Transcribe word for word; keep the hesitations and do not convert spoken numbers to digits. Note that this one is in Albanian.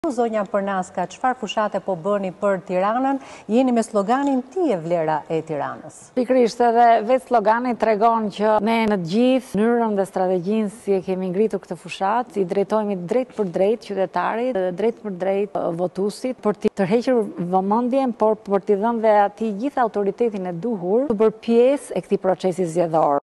Zonja Përnaska, çfarë fushate po bëni për Tiranën? Jeni me sloganin Ti je vlera e Tiranës. Pikërisht edhe vetë slogani tregon që ne në të gjithë mënyrën dhe strategjinë si e kemi ngritur këtë fushat, i drejtohemi drejt për drejt qytetarit, drejt për drejt votuesit, për të tërhequr vëmendjen, por për t'i dhënë dhe atij gjithë autoritetin e duhur të bërë pjesë e këtij procesi zgjedhor.